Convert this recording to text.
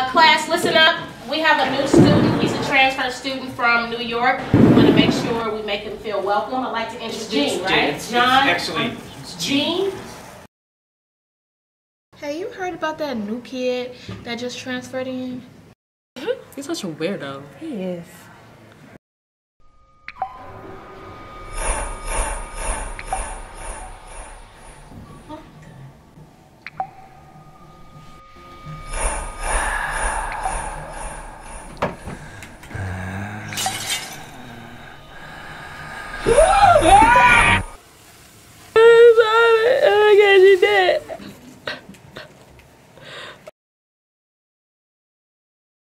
Class, listen up. We have a new student. He's a transfer student from New York. We want to make sure we make him feel welcome. I'd like to introduce Gene, right? John. Actually, Gene. Hey, you heard about that new kid that just transferred in? He's such a weirdo. He is.